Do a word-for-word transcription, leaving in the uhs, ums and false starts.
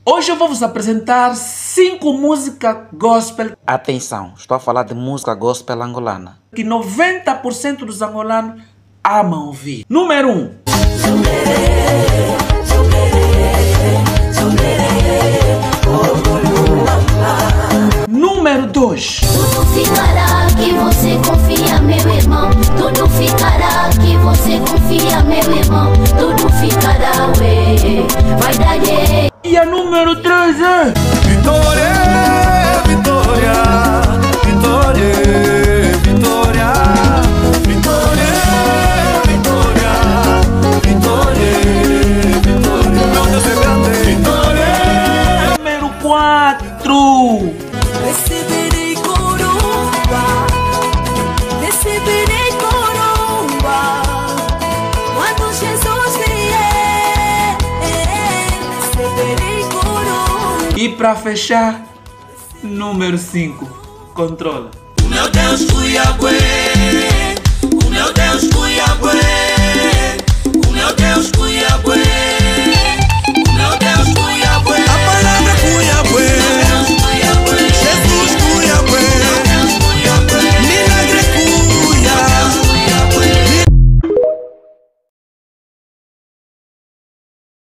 Hoje eu vou vos apresentar cinco músicas gospel. Atenção, estou a falar de música gospel angolana Que noventa por cento dos angolanos amam ouvir. Número um. Número dois. Tudo ficará que você confia, meu irmão. Tudo ficará que você confia, meu irmão. Tudo ficará, ué. Vai dar yeah. E a número três é Vitória, Vitória, Vitória, Vitória, Vitória, Vitória, Vitória, Vitória, meu Deus é grande. Vitória. Número quatro. Receberei coroa, receberei coroa, quando Jesus vier, receberei coroa. E para fechar, número cinco. Controla. Meu Deus, fui a